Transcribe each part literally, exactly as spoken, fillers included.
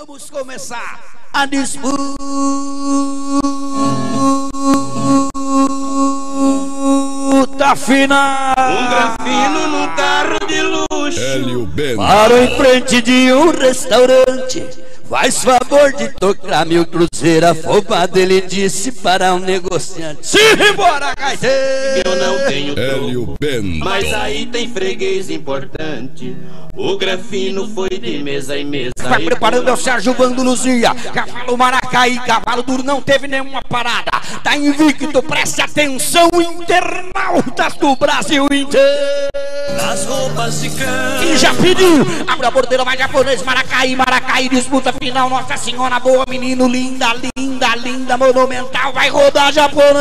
Vamos começar a disputa final. Um grafino num carro de luxo. Hélio Bento. Parou em frente de um restaurante. Faz favor de tocar meu cruzeiro afobado. Ele disse para um negociante: se embora, gaiteiro. Eu não tenho Hélio troco, Bento. mas aí tem freguês importante. O grafino foi de mesa em mesa. Vai preparando o Sérgio Vando Luzia. Cavalo Maracaí, cavalo duro, não teve nenhuma parada. Tá invicto, preste atenção, internautas do Brasil inteiro. Nas roupas de cama. E já pediu, abre a porteira, vai japonês, Maracaí, Maracaí, disputa final, Nossa Senhora, boa menino, linda, linda, linda, monumental, vai rodar japonês.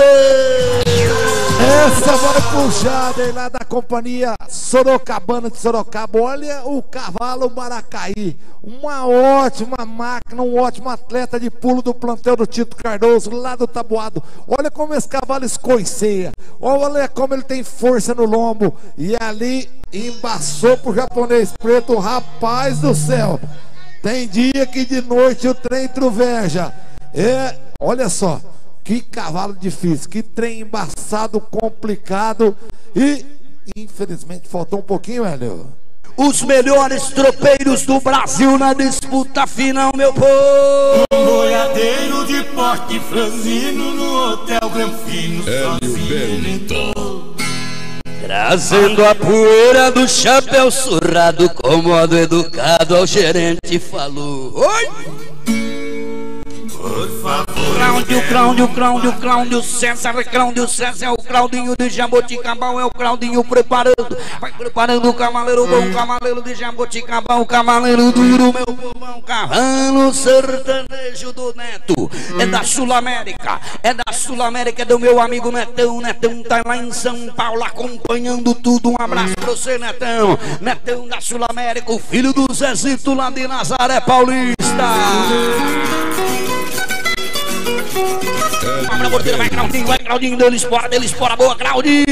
Essa vai puxada aí lá da companhia Sorocabana de Sorocaba. Olha o cavalo Maracaí, uma ótima máquina, um ótimo atleta de pulo do plantel do Tito Cardoso, lá do Taboado. Olha como esse cavalo escoiceia, olha como ele tem força no lombo. E ali embaçou pro japonês preto, rapaz do céu. Tem dia que de noite o trem troveja. É, olha só, que cavalo difícil, que trem embaçado, complicado. E infelizmente faltou um pouquinho, Hélio. Os melhores tropeiros do Brasil na disputa final, meu povo. Um boiadeiro de porte franzino no Hotel Granfino. Hélio Bento. Trazendo a poeira do chapéu surrado, com modo educado ao gerente falou: oi! Por favor. Cláudio, Cláudio, Cláudio, Cláudio César, Cláudio César, é o Claudinho de Jaboticabal, é o Claudinho preparando, vai preparando o cavaleiro bom, o cavaleiro de Jaboticabal, o cavaleiro duro, meu povão, cavalo sertanejo do Neto, é da Sul América, é da Sul América, é do meu amigo Netão, Netão tá lá em São Paulo acompanhando tudo, um abraço pra você, Netão, Netão da Sul América, o filho do Zezito lá de Nazaré Paulista. Abra a porteira, vai Claudinho, vai Claudinho, dele espora, dele espora, boa Claudinho.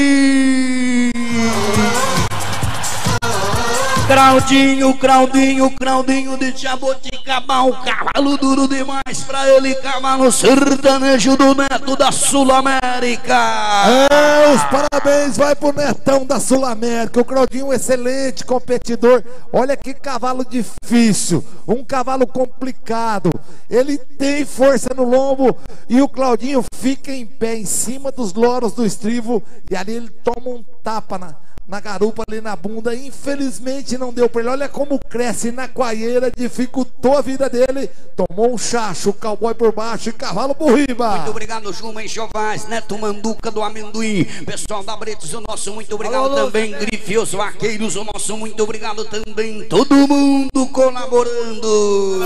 Claudinho, Claudinho, Claudinho de Jaboticabal, cavalo duro demais pra ele, cavalo sertanejo do Neto da Sul América. É, os parabéns vai pro Netão da Sul América. O Claudinho, um excelente competidor. Olha que cavalo difícil, um cavalo complicado. Ele tem força no lombo e o Claudinho fica em pé em cima dos loros do estribo e ali ele toma um tapa na na garupa ali na bunda, infelizmente não deu pra ele. Olha como cresce na coaieira, dificultou a vida dele, tomou um chacho, o cowboy por baixo e cavalo por riba. Muito obrigado, Juma Enxovaz, Neto Manduca do Amendoim, pessoal da Bretos, o nosso muito obrigado. Alô, também, Grife, os vaqueiros, o nosso muito obrigado também, todo mundo colaborando.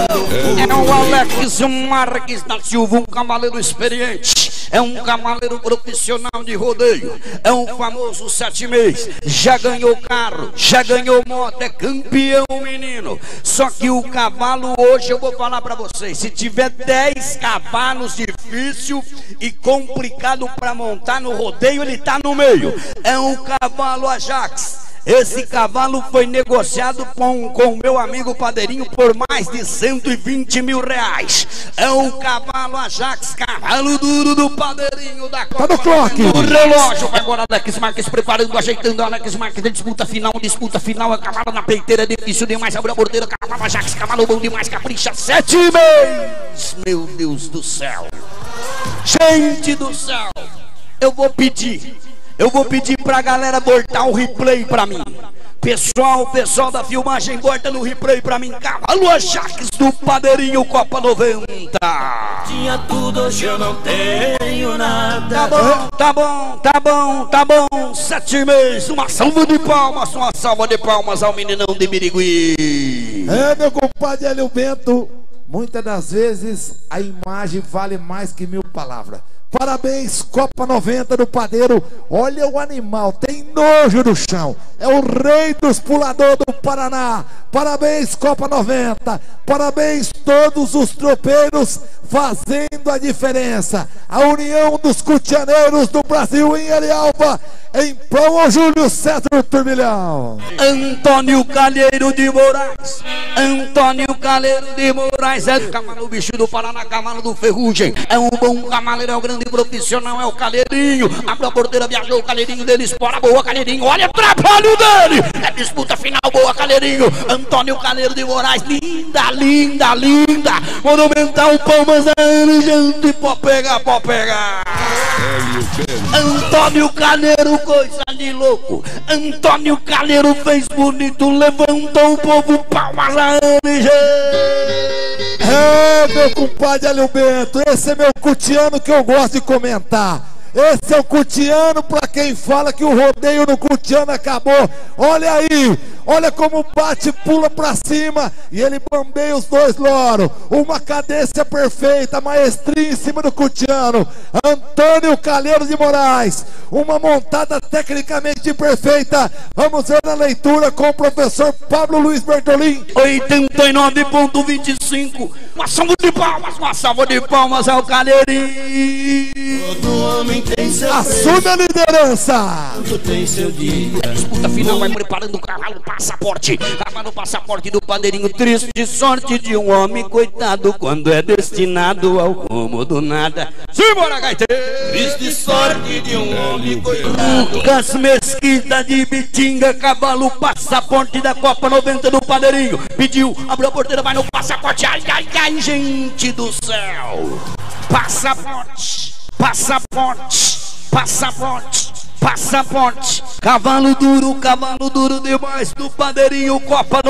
É o Alex Marques da Silva, um cavaleiro experiente, é um cavaleiro profissional de rodeio, é um famoso sete meses. Já ganhou carro, já ganhou moto, é campeão menino. Só que o cavalo hoje, eu vou falar pra vocês, se tiver dez cavalos difícil e complicado pra montar no rodeio, ele tá no meio. É um cavalo Ajax. Esse cavalo foi negociado com o meu amigo Padeirinho por mais de cento e vinte mil reais. É o cavalo Ajax, cavalo duro do Padeirinho da Copa. Tá no clock. O relógio vai agora, Alex Marques preparando, ajeitando, Alex Marques da disputa final, disputa final, é cavalo na peiteira, é difícil demais, abre a bordeira, cavalo Ajax, cavalo bom demais, capricha, sete meses. Meu Deus do céu. Gente do céu, eu vou pedir. Eu vou pedir pra galera botar o replay pra mim. Pessoal, pessoal da filmagem, bota no replay pra mim. Cavalo Ajax do Padeirinho Copa noventa. Tinha tudo, hoje eu não tenho nada. Tá bom, tá bom, tá bom, tá bom. Sete meses, uma salva de palmas, uma salva de palmas ao meninão de Birigui. É, meu compadre Hélio Bento, muitas das vezes a imagem vale mais que mil palavras. Parabéns, Copa noventa do Padeiro. Olha o animal, tem nojo no chão. É o rei dos puladores do Paraná. Parabéns, Copa noventa. Parabéns todos os tropeiros fazendo a diferença. A união dos cutianeiros do Brasil em Elialba em prol ao Júlio César Turbilhão. Antônio Calheiro de Moraes, Antônio Calheiro de Moraes, é do cavalo bicho do Paraná, cavalo do Ferrugem, é um bom cavaleiro, é um grande profissional, é o Calheirinho. Abre a porteira, viajou o Calheirinho dele, espora, boa Calheirinho, olha o trabalho dele, é disputa final, boa Calheirinho. Antônio Calheiro de Moraes, linda, linda, linda, monumental, palmas a ele, gente, pode pegar, pode pegar. Antônio Calheiro, coisa de louco. Antônio Calheiro fez bonito, levantou o povo, palmas a ele, gente. É, meu compadre Hélio Bento, esse é meu cutiano que eu gosto de comentar. Esse é o cutiano pra quem fala que o rodeio no cutiano acabou. Olha aí, olha como bate, pula pra cima e ele bambeia os dois loros. Uma cadência perfeita, maestria em cima do cutiano. Antônio Calheiro de Moraes, uma montada tecnicamente perfeita. Vamos ver na leitura com o professor Pablo Luiz Bertolin. oitenta e nove ponto vinte e cinco. Uma salva de palmas, uma salva de palmas ao Calheirinho. Todo homem tem seu Assume a liderança. preço, tem seu dia. Disputa final, vai preparando o cavalo passaporte. Cavalo passaporte do padeirinho. Triste sorte de um homem coitado quando é destinado ao rumo do nada. Simbora, gaiteiro! Triste sorte de um homem coitado. Lucas Mesquita de Bitinga, cavalo passaporte da Copa noventa do padeirinho. Pediu, abriu a porteira, vai no passaporte. Ai, ai, ai, gente do céu! Passaporte! Passaporte, passaporte, passaporte. Cavalo duro, cavalo duro demais do padeirinho Copa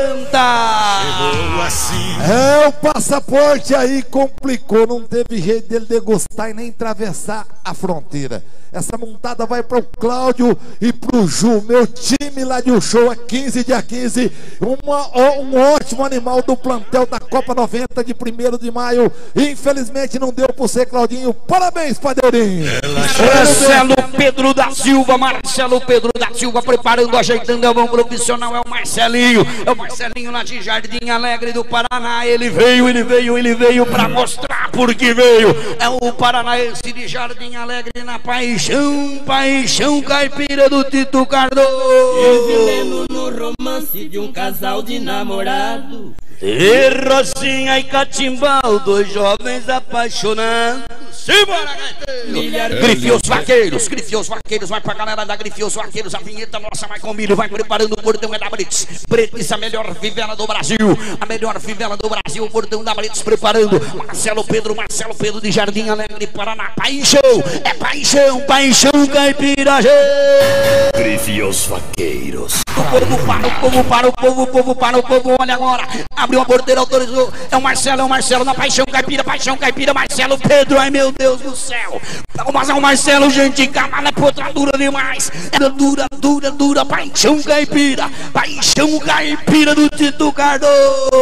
noventa. Chegou assim. É, o passaporte aí complicou, não teve jeito dele degustar e nem atravessar a fronteira. Essa montada vai para o Cláudio e para o Ju, meu time lá de Uchoa, quinze dia quinze. Uma, um ótimo animal do plantel da Copa noventa de primeiro de maio. Infelizmente não deu para você, Claudinho. Parabéns, padeirinho. Marcelo Pedro da Silva, Marcelo Pedro da Silva preparando, ajeitando, é o bom profissional, é o Marcelinho. É o Marcelinho lá de Jardim Alegre do Paraná. Ele veio, ele veio, ele veio para mostrar por que veio. É o paranaense de Jardim Alegre na Paixão. Paixão, paixão caipira do Tito Cardoso. Vivendo no romance de um casal de namorado. E Rosinha e Catimbau, dois jovens apaixonados. Simbora, gaiteiro! Grife os vaqueiros, grife os vaqueiros, vai pra galera da Grife os vaqueiros. A vinheta nossa vai com milho, vai preparando o portão é da Brits. Brits, a melhor fivela do Brasil, a melhor fivela do Brasil, o portão da Brits preparando. Marcelo Pedro, Marcelo Pedro de Jardim Alegre, Paraná. Paixão, é paixão, paixão caipira. Grife os vaqueiros. O povo para, o povo para, o povo, o povo para, o povo, olha agora. Abriu a porteira, autorizou. É o Marcelo, é o Marcelo na Paixão Caipira, Paixão Caipira, Marcelo Pedro, ai meu Deus do céu. Mas é o Marcelo, gente, camada é potra dura demais. É dura, dura, dura, Paixão Caipira, Paixão Caipira do Tito Cardoso.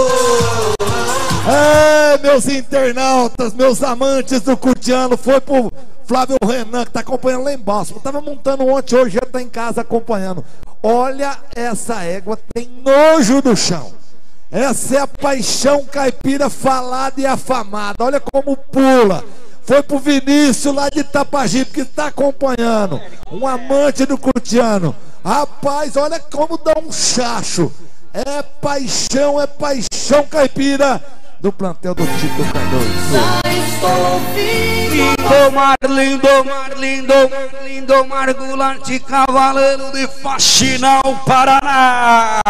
É, meus internautas, meus amantes do cutiano, foi pro Flávio Renan, que tá acompanhando lá embaixo. Eu tava montando ontem, hoje já tá em casa acompanhando. Olha, essa égua tem nojo do chão. Essa é a Paixão Caipira falada e afamada. Olha como pula. Foi pro Vinícius lá de Itapajipe, que tá acompanhando. Um amante do cutiano. Rapaz, olha como dá um chacho. É paixão, é Paixão Caipira do plantel do Tito Cardoso. Lindomar, Lindomar, Lindomar, Lindomar Goulart, cavaleiro de Faxinal, Paraná.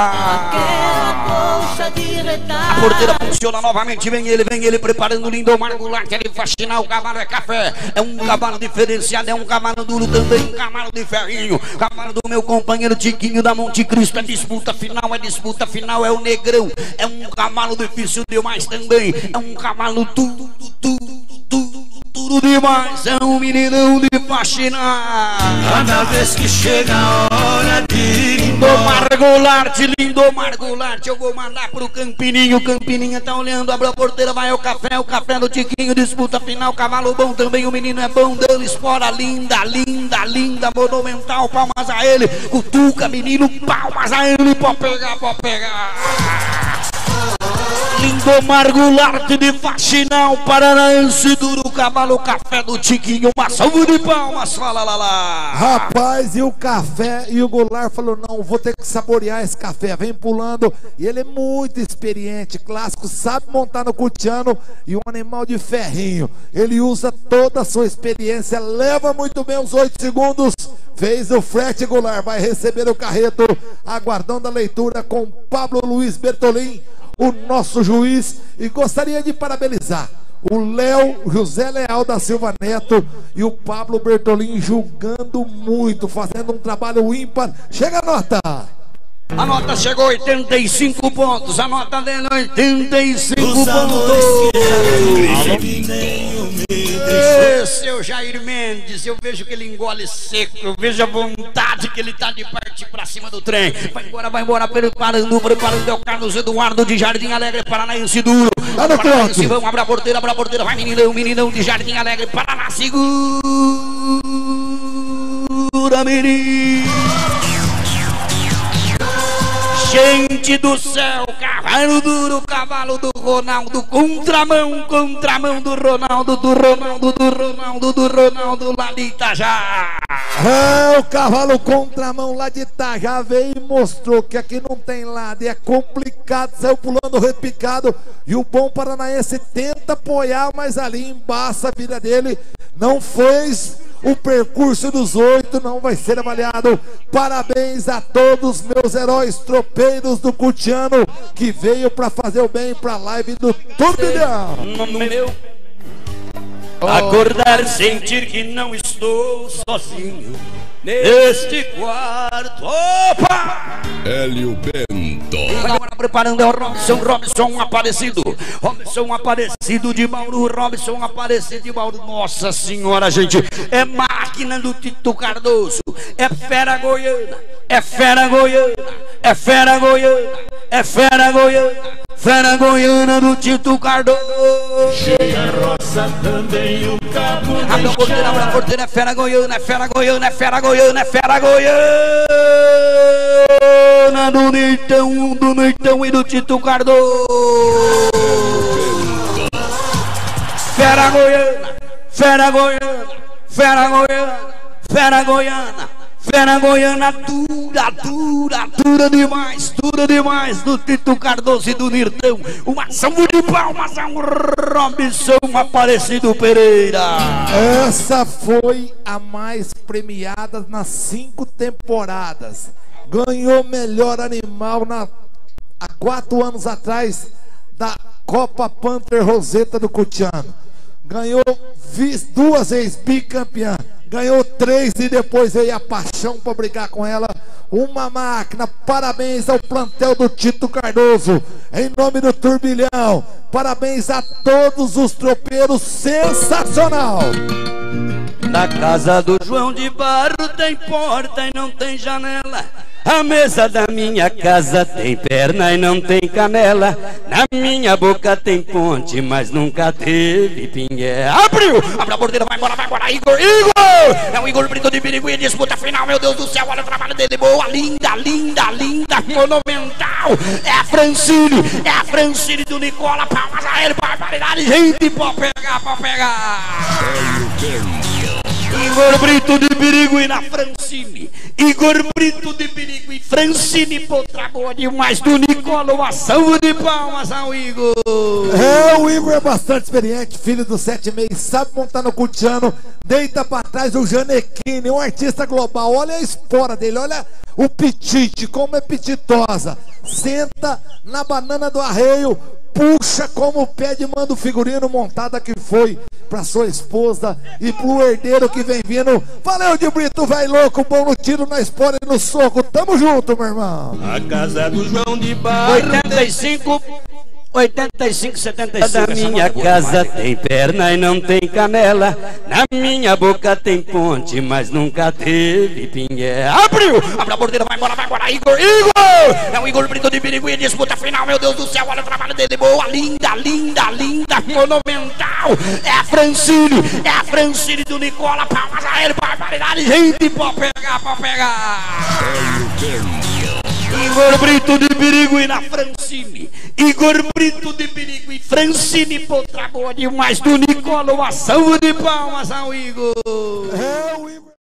A porteira funciona novamente, vem ele, vem ele preparando o Lindomar Goulart, ele Faxinal, o cavalo é café, é um cavalo diferenciado, é um cavalo duro também, um cavalo de ferrinho, cavalo do meu companheiro Tiquinho da Monte Cristo, é disputa final, é disputa final, é o Negrão, é um cavalo difícil demais também, é um cavalo tudo, tudo, tudo, tudo demais, é um meninão de faxinar. Cada vez que chega a hora de Lindomar Goulart, Lindomar Goulart, eu vou mandar pro Campininho, Campininha tá olhando, abre a porteira, vai o café, o café do Tiquinho, disputa final, cavalo bom também, o menino é bom, dando espora, linda, linda, linda, monumental, palmas a ele, cutuca, menino, palmas a ele, pode pegar, pode pegar. Lindomar Goulart de Faxinal, Paranaense, Duro Cavalo, Café do Tiquinho, uma salva de palmas, fala lá lá. Rapaz, e o café, e o Goulart falou, não, vou ter que saborear esse café, vem pulando, e ele é muito experiente, clássico, sabe montar no cutiano, e um animal de ferrinho, ele usa toda a sua experiência, leva muito bem os oito segundos, fez o frete. Goulart vai receber o carreto, aguardando a leitura com Pablo Luiz Bertolin, o nosso juiz, e gostaria de parabenizar o Léo José Leal da Silva Neto e o Pablo Bertolin julgando muito, fazendo um trabalho ímpar. Chega a nota! A nota chegou a oitenta e cinco pontos, a nota dele é oitenta e cinco pontos. Ê, seu Jair Mendes, eu vejo que ele engole seco, eu vejo a vontade que ele tá de partir pra cima do trem. Vai embora, vai embora, preparando, preparando, é o Carlos Eduardo de Jardim Alegre, Paranaense Duro. Paranaense, vamos, abre a porteira, abre a porteira, vai meninão, meninão de Jardim Alegre, Paraná, segura, menino. Gente do céu, cavalo duro, cavalo do Ronaldo, contramão, contramão do Ronaldo, do Ronaldo, do Ronaldo, do Ronaldo lá de Itajá. É, o cavalo contramão lá de Itajá veio e mostrou que aqui não tem lado, e é complicado, saiu pulando repicado, e o bom paranaense tenta apoiar, mas ali embaça a vida dele, não fez o percurso dos oito, não vai ser avaliado. Parabéns a todos meus heróis tropeiros do cutiano que veio para fazer o bem para a live do Turbilhão. No meu acordar, sentir que não estou sozinho neste quarto. Opa! Hélio Bento. Agora preparando é o Robson, Robson Aparecido. Robson Aparecido de Bauru, Robson Aparecido de Bauru. Nossa senhora, gente, é máquina do Tito Cardoso. É fera goiana, é fera goiana, é fera goiana, é fera goiana. Fera goiana do Tito Cardoso. Cheia roça também o cabo. Abre a porteira, abre a porteira, é fera goiana, é fera goiana, é fera goiana, é fera goiana do Neitão, do Neitão e do Tito Cardoso. Fera goiana, fera goiana, fera goiana, fera goiana. Fera goiana dura, dura, dura demais, dura demais, do Tito Cardoso e do Nirtão. Uma salva de palmas a um Robson Aparecido Pereira. Essa foi a mais premiada nas cinco temporadas. Ganhou melhor animal na, há quatro anos atrás da Copa Panther Roseta do Cutiano. Ganhou duas vezes bicampeã. Ganhou três e depois veio a paixão para brigar com ela. Uma máquina. Parabéns ao plantel do Tito Cardoso. Em nome do Turbilhão. Parabéns a todos os tropeiros. Sensacional. Na casa do João de Barro tem porta e não tem janela. A mesa da minha casa tem perna e não tem canela. Na minha boca tem ponte, mas nunca teve pingué. Abriu! Abre a porteira, vai embora, vai embora, Igor! Igor! É o Igor Brito de Birigui, disputa final, meu Deus do céu, olha o trabalho dele, boa, linda, linda, linda, monumental. É a Francine, é a Francine do Nicola, palmas a ele, barbaridade, gente, pode pegar, pode pegar. Igor Brito de Birigui na Francine. Igor Brito de Birigui, Francine, potra boa demais do Nicola. Uma salva de palmas ao Igor. É, o Igor é bastante experiente, filho dos sete meses, sabe montar no cutiano. Deita pra trás o Janequine, um artista global. Olha a espora dele, olha o pitite, como é pititosa. Senta na banana do arreio, puxa como o pé de mando figurino, montada que foi pra sua esposa e pro herdeiro que vem vindo. Valeu, de Brito, vai louco, bom no tiro, na espora e no soco. Tamo junto, meu irmão. A casa do João de Barro. oitenta e cinco, oitenta e cinco, setenta e cinco. Da minha casa tem perna e não tem canela. Na minha boca tem ponte, mas nunca teve pingué. Abriu! Abre a porteira, vai embora, vai embora, Igor! Igor! É o Igor Brito de Birigui, disputa final, meu Deus do céu, olha o trabalho dele, boa, linda, linda, linda, monumental. É a Francine, é a Francine do Nicola, palmas a ele, barbaridade, gente, pode pegar, pode pegar. Igor Brito de Birigui na Francine. Igor Brito de Perigo e Francine Potrabó demais do Nicola. Uma salva de palmas ao Igor. É o Igor.